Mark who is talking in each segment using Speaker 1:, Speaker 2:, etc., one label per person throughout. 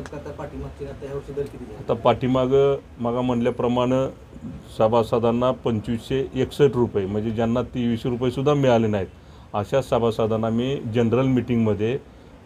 Speaker 1: का आता पाठीमागचे आता ह्या वर्षी दर किती झाले?
Speaker 2: आता मागा म्हणल्याप्रमाणे सभासदांना 2561 रुपये म्हणजे ज्यांना 2300 रुपये सुद्धा मिळाले नाहीत अशा सभासदांना मी जनरल मीटिंगमध्ये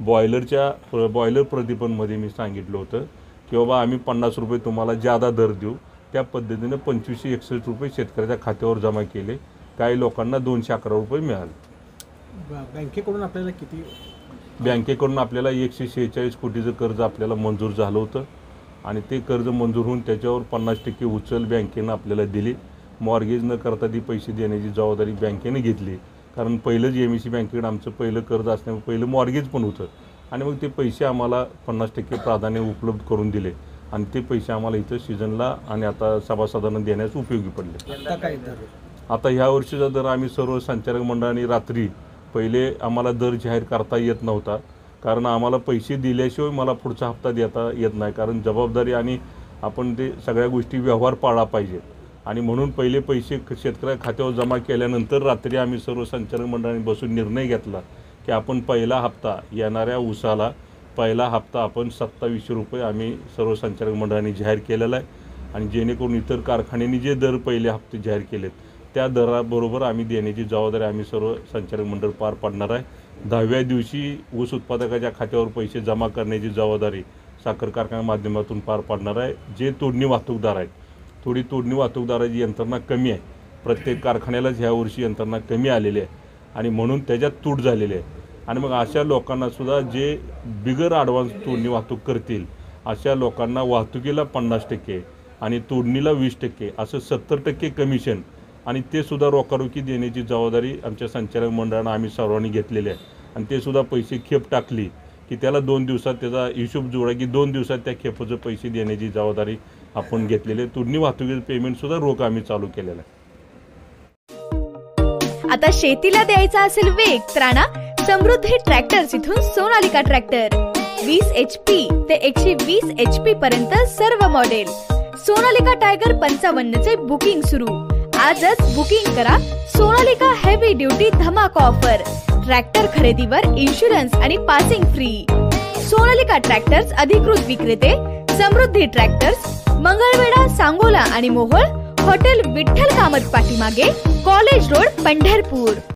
Speaker 2: बॉयलर प्रतिपनमध्ये मी सांगितलं होतं की बाबा आम्ही 50 रुपये तुम्हाला जादा दर देऊ। त्या पद्धतीने 2561 रुपये शेतकऱ्याच्या खात्यावर जमा केले। काही लोकांना 211 रुपये मिळाले।
Speaker 3: बँकेकडून आपल्याला किती?
Speaker 2: बँकेकडून आपल्याला 146 कोटीचं कर्ज आपल्याला मंजूर झालं होतं आणि ते कर्ज मंजूर होऊन त्याच्यावर 50% उचल बँकेनं आपल्याला दिली। मॉर्गेज न करता ती पैसे देण्याची जबाबदारी बँकेने घेतली, कारण पहिलंच MEC बँकेकडे आमचं पहिलं कर्ज असल्यामुळे पहिलं मॉर्गेज पण होतं आणि मग ते पैसे आम्हाला 50% प्राधान्य उपलब्ध करून दिले आणि ते पैसे आम्हाला इथं सीझनला आणि आता सभासदांना देण्यास उपयोगी पडले। आता ह्या वर्षीचा दर आम्ही सर्व संचालक मंडळाने रात्री पहिले आम्हाला दर जाहीर करता येत नव्हता, कारण आम्हाला पैसे दिल्याशिवाय मला पुढचा हप्ता देता येत नाही, कारण जबाबदारी आणि आपण ते सगळ्या गोष्टी व्यवहार पाळला पाहिजे आणि म्हणून पहिले पैसे शेतकऱ्या खात्यावर जमा केल्यानंतर रात्री आम्ही सर्व संचालक मंडळाने बसून निर्णय घेतला की आपण पहिला हप्ता येणाऱ्या उसाला पहिला हप्ता आपण 2700 रुपये आम्ही सर्व संचालक मंडळाने जाहीर केलेला आहे आणि जेणेकरून इतर कारखान्यांनी जे दर पहिले हप्ते जाहीर केलेत त्या दराबरोबर आम्ही देण्याची जबाबदारी आम्ही सर्व संचालक मंडळ पार पाडणार आहे। 10व्या दिवशी ऊस उत्पादकाच्या खात्यावर पैसे जमा करण्याची जबाबदारी साखर कारखान्या माध्यमातून पार पाडणार आहे। जे तोडणी वाहतूकदार आहेत, थोडी तोडणी वाहतूकदाराची यंत्रणा कमी आहे, प्रत्येक कारखान्यालाच ह्या वर्षी यंत्रणा कमी आलेली आहे आणि म्हणून त्याच्यात तूट झालेली आहे आणि मग अशा लोकांना सुद्धा जे बिगर ॲडव्हान्स तोडणी वाहतूक करतील अशा लोकांना वाहतुकीला 50% आणि तोडणीला 20% असं 70% कमिशन आणि ते सुद्धा रोखारोखी देण्याची जबाबदारी आमच्या संचालक मंडळानं आम्ही सर्वांनी घेतलेली आहे आणि ते सुद्धा पैसे खेप टाकली की त्याला 2 दिवसात त्याचा हिशोब जोडा की 2 दिवसात त्या खेपाचं पैसे देण्याची जबाबदारी आपण घेतलेली आहे। तोडणी वाहतुकीचं पेमेंट सुद्धा रोख आम्ही चालू केलेलं आहे।
Speaker 4: आता शेतीला द्यायचा असेल वेग तर आणा समृद्धी ट्रॅक्टर्स इथून सोनालिका ट्रॅक्टर 20 HP ते 120 HP पर्यंत सर्व मॉडेल। सोनालिका टायगर 55 चे बुकिंग सुरू। आजच बुकिंग करा। सोनालिका हेवी ड्युटी धमाका ऑफर, ट्रॅक्टर खरेदीवर इन्शुरन्स आणि पासिंग फ्री। सोनालिका ट्रॅक्टर्स अधिकृत विक्रेते समृद्धी ट्रॅक्टर्स, मंगळवेढा, सांगोला आणि मोहोळ, हॉटेल विठ्ठल कामत पाठीमागे, कॉलेज रोड, पंढरपूर।